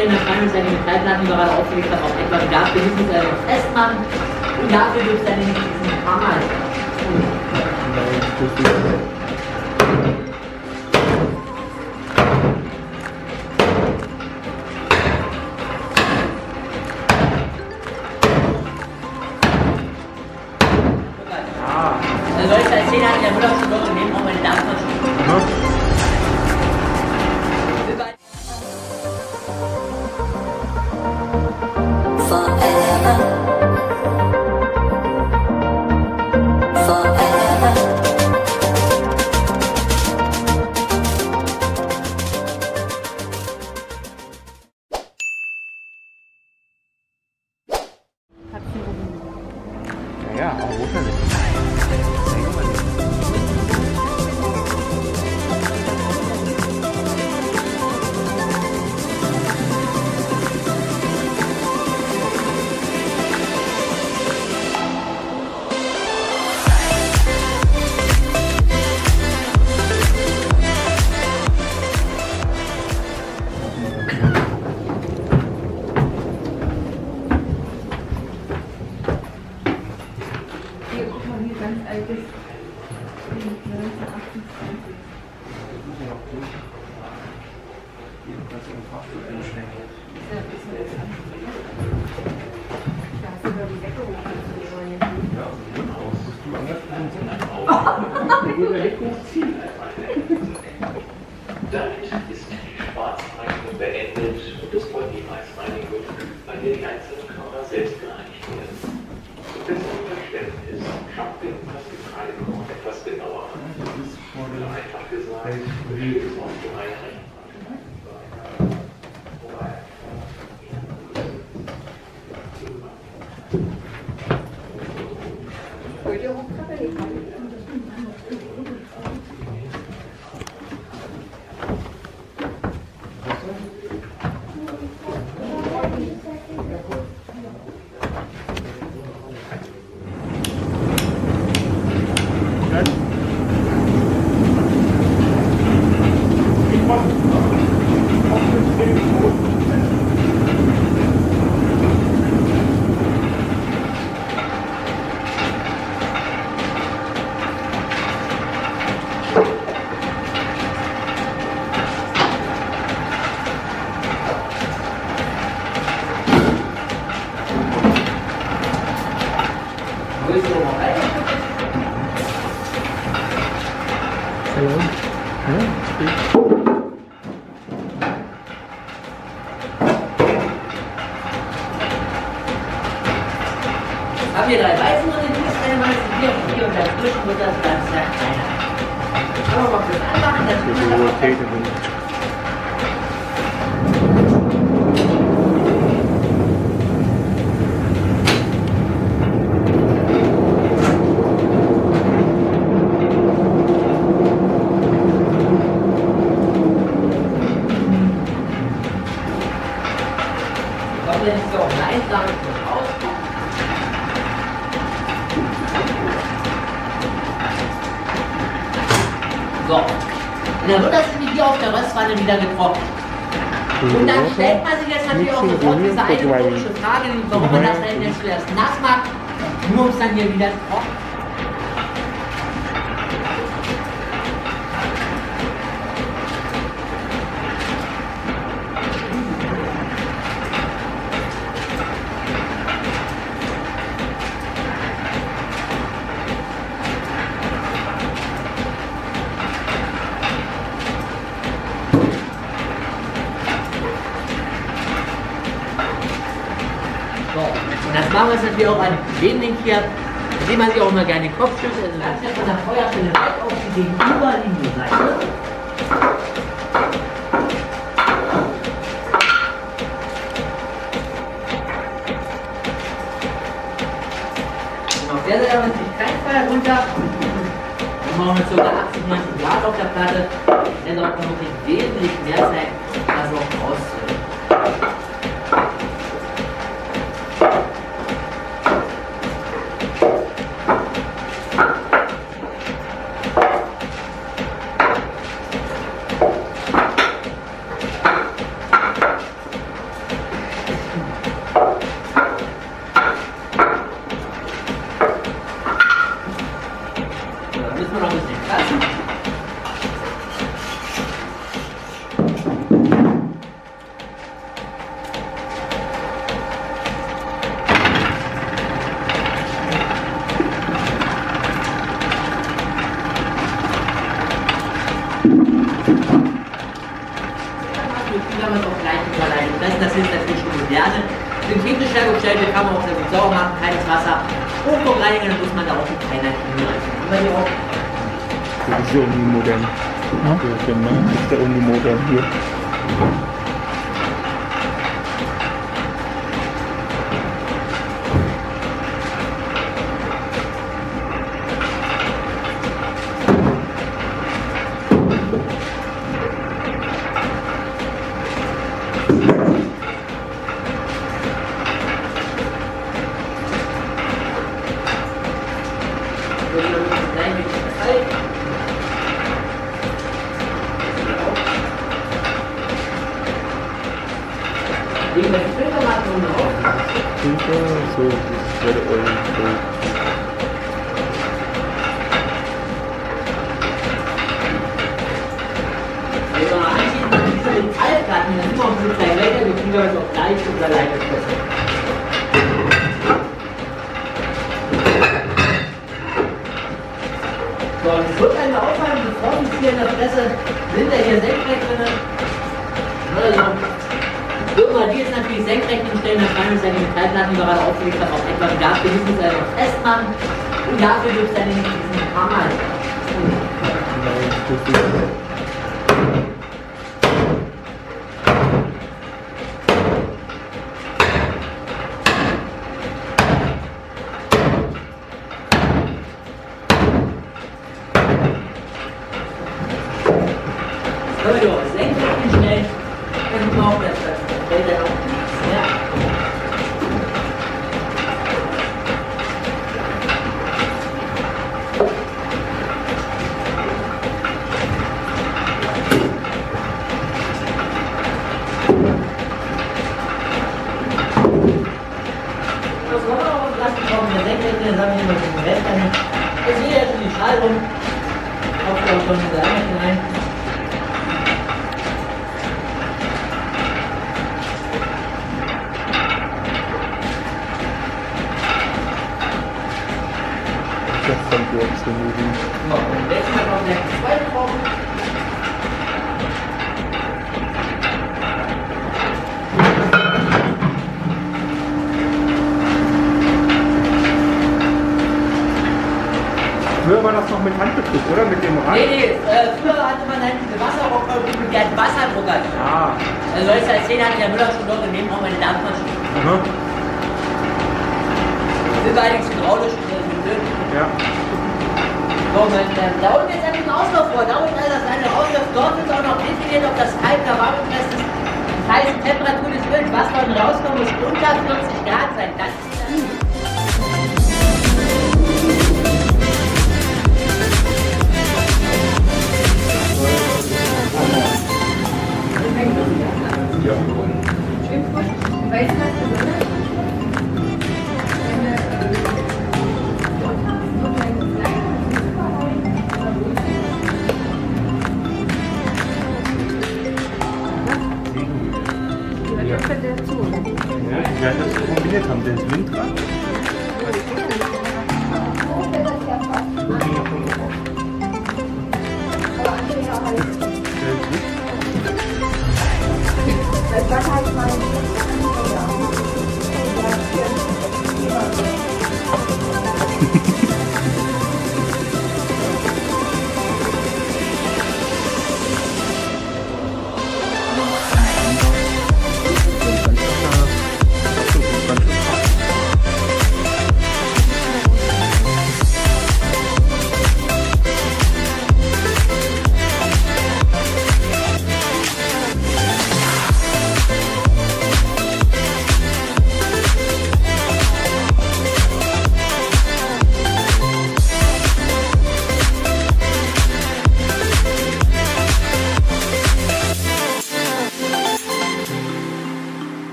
aufstellen, dann kann ich seine Metallplatten, die wir gerade aufgelegt haben, auf etwa Gas gewissen festmachen. Und dafür gibt es dann nämlich diesen Hammer. Also soll ich als 10 in der Müllabschnitt und nehmen auch meine Dampfmaschine. Ja, aber wo ist er denn? Ganz altes 1928. Jedenfalls im Fahrstuhl einsteckt. Da hast du doch die Decke hochgezogen. Ja, so gut aus. Musst du anders tun? Wo der Heck hochziehen. Damit ist die Schwarzreinigung beendet und es folgt die Weißreinigung, bei der die einzelnen Körner selbst gereinigt werden. Zum besseren Verständnis schauen wir uns das Getreidekorn etwas genauer an. Oder einfach gesagt, wie es auf die Einrichtung. Haben wir 3 Weißen und den Fußball, hier und hier und dazwischen wird das Ganze kleiner. Aber mal kurz anmachen, das ist wenn ich so auf Nein sage, ich muss rauskommen. So. Und dann wird das nämlich hier auf der Röstwanne wieder getrocknet. Und dann stellt man sich jetzt natürlich auch sofort diese eine komische Frage, warum man das dann jetzt zuerst nass macht, nur um es dann hier wieder trocken. Und das machen wir jetzt natürlich auch an dem Link hier, mit dem man sich auch immer gerne den Kopf schüttelt. Also das ist ja von der Feuerstelle weg auf die gegenüberliegende Seite. Und auf der Seite haben wir natürlich kein Feuer runter. Wir machen mit ca. 80, 90 Grad auf der Platte. Der sorgt dann wirklich wesentlich mehr Zeit, das auch auszulösen. müssen wir noch ein bisschen kratzen. Das ist natürlich schon moderne. Synthetisch hergestellt, kann man auch sehr gut sauber machen, keines Wasser. Hochdruckreiniger muss man da auch mit keiner Chemie rein. Das ist ja irgendwie modern. Ja, genau. Das ist ja irgendwie modern hier. So, das wäre Öl. Wenn man anschließend an diese Metallplatten, dann immer um so kleine Wälder, wir kriegen das auch gleich oder Leiterpresse. So, und es wird einmal auffallen, bevor wir hier in der Presse sind ja hier senkrecht drin. Also, würden wir die jetzt natürlich senkrecht hinstellen, dann schreiben wir uns ja die Metallplatten, die wir gerade aufgelegt haben, auf etwas Gas. Wir müssen es einfach festmachen und dafür gibt es dann nämlich diesen Hammer. Können wir die auch senkrecht hinstellen, dann brauchen wir das. Fällt dann auch nichts mehr. Das wollen wir auch was lassen, brauchen wir senkrecht, dann haben wir noch den Rest dahin. Jetzt sehe ich ja schon die Schaltung. Kauft auch schon diese Einheiten rein. So, und jetzt mal noch der zweite drauf. Früher war das noch mit Handbetrieb, oder? Mit dem Rad? Nee, früher hatte man halt diese Wasserrohrkolben mit der Wasserdrucker. Ah. Also soll ich es erzählen, hatte der Müller schon dort und nehmen auch meine Dampfmaschine. Aha. Das ist allerdings hydraulisch, das ist blöd. Ja. So, da unten ist ja ein Auslauf vor, da unten ist das eine Auslauf, dort ist auch noch definiert, ob das kalt oder warm ist. Das heißt, die Temperatur des Öls, was dort rauskommt, muss unter 40 Grad sein. Das ist